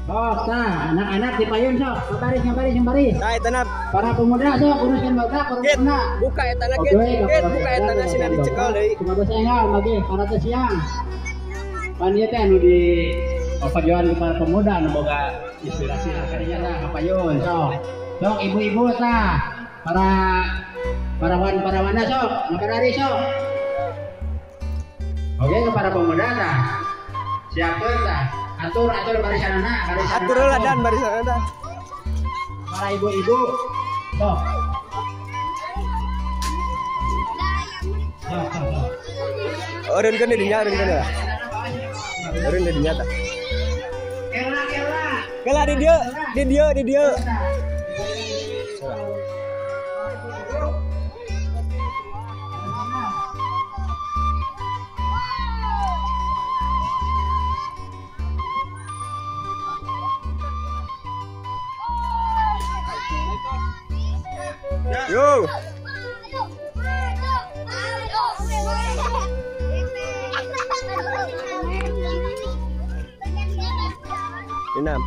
Oh, tah, anak-anak di payun sok, baris. Nah, tanah Para pemuda sok, uruskan badak, para Git, pemuda. buka ya tanah Oke, Git, buka ya tanah sini dicekal deui. Cuma bahasa enggak, bagi para teh siang. Pan ieu teh anu di papajuan para pemuda anu boga inspirasi kadinya tah ka payun sok. Sok ibu-ibu tah, para wana sok, ngabadari sok. Oke, ke para pemuda tah. Siapkeun tah. Atur barisanana, Atur lah dan barisan dan. Para ibu-ibu, sok. Eureun kan di dinya, ya. Eureun di dinya tah. Kela di dieu. Yo. Enam.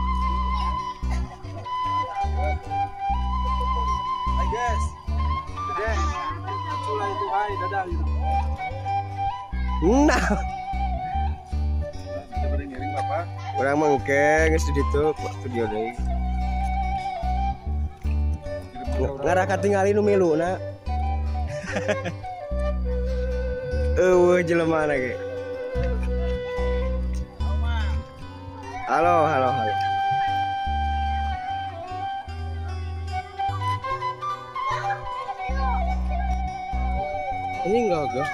Hai guys. Gede. Cula itu hai dadah gitu. Nah. Kita beri ngiring Bapak. Urang mengke geus di ditu video deui. Ngarah katingali nu miluna. Eueuh jelemana ge. Halo. Ini enggak.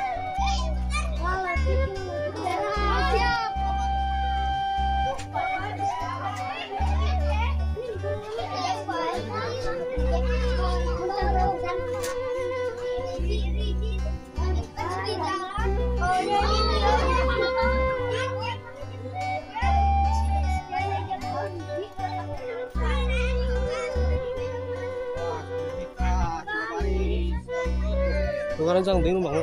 Tukaran sang ting rumah.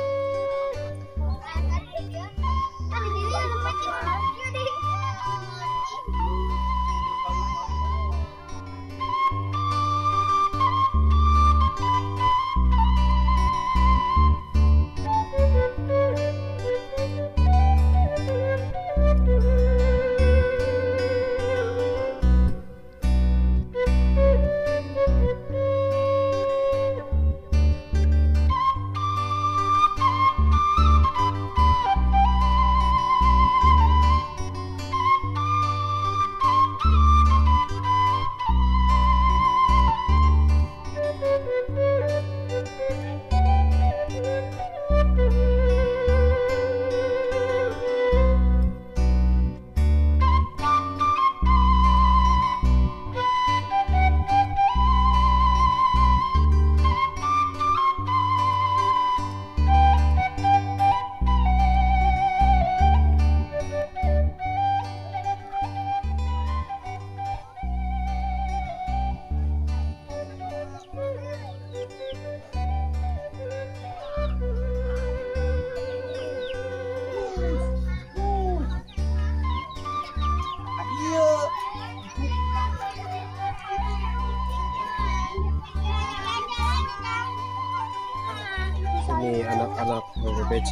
Ini anak-anak BC.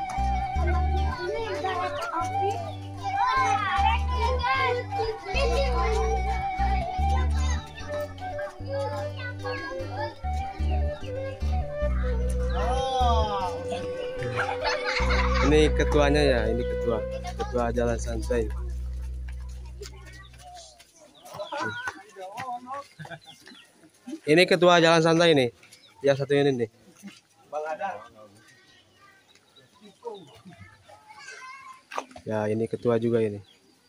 Ini ketuanya ya, ini ketua Jalan Santai. Ini ketua Jalan Santai nih, yang satu ini nih. Ya ini ketua juga ini.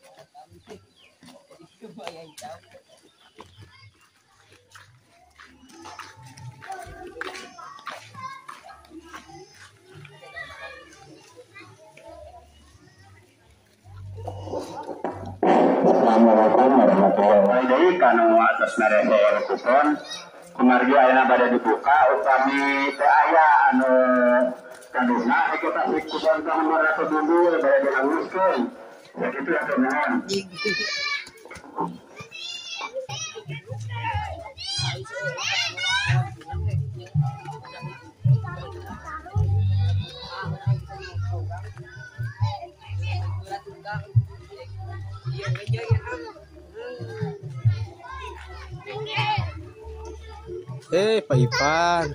Assalamualaikum warahmatullahi wabarakatuh. Kanu atas narede kupon kumargi ayeuna bade dibuka upami teu aya anu kandungna kita kupon ka nomor 1 dulu bade dihanguskeun. Ya kitu atuh naon. Pak Ipan.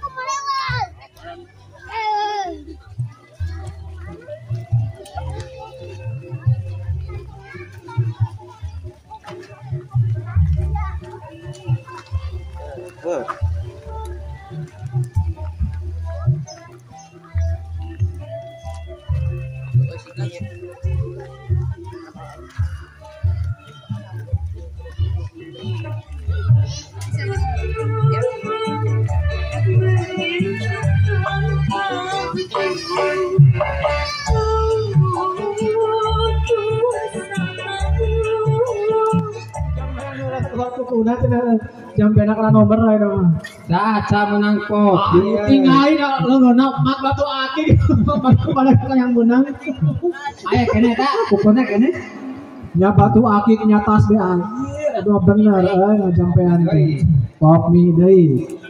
Jam benak lah nomor lah itu mah. Saca menang pot. Tinggalin lo nggak mak batu aki. Pada yang menang. Ayo kene tak kuponnya kene. Ya batu aki nya tas be anjir. Aduh bener jam pean. Pop mi deui.